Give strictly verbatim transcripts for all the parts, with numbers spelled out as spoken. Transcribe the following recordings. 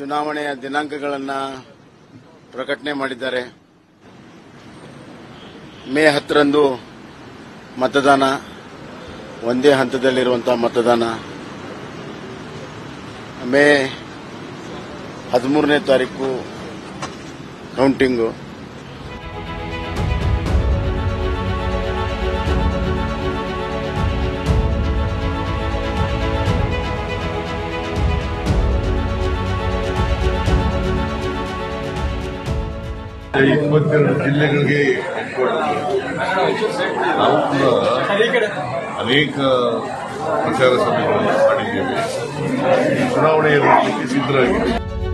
ಚುನಾವಣೆಯ ದಿನಾಂಕಗಳನ್ನು ಪ್ರಕಟಣೆ ಮಾಡಿದ್ದಾರೆ. ಮೇ ಹತ್ತರಂದು ಮತದಾನ, ಒಂದೇ ಹಂತದಲ್ಲಿರುವಂತಹ ಮತದಾನ. ಮೇ ಹದಿಮೂರನೇ ತಾರೀಕು ಕೌಂಟಿಂಗು. ಇಪ್ಪತ್ತೆರಡು ಜಿಲ್ಲೆಗಳಿಗೆ ನಾವು ಕೂಡ ಅನೇಕ ಪ್ರಚಾರ ಸಭೆಗಳನ್ನು ಮಾಡಿದ್ದೇವೆ. ಚುನಾವಣೆ ಎದುರಿಸಲಿಕ್ಕೆ ಸಿದ್ಧರಾಗಿದ್ದೇವೆ.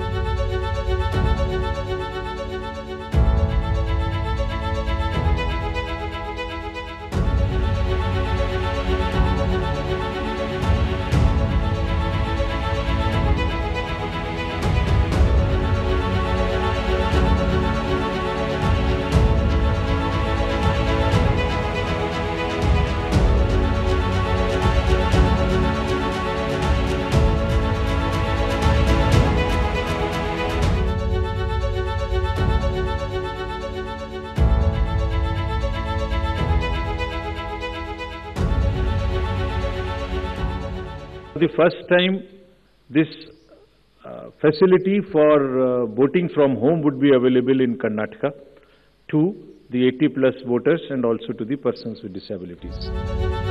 The first time this uh, facility for uh, voting from home would be available in Karnataka to the eighty plus voters and also to the persons with disabilities.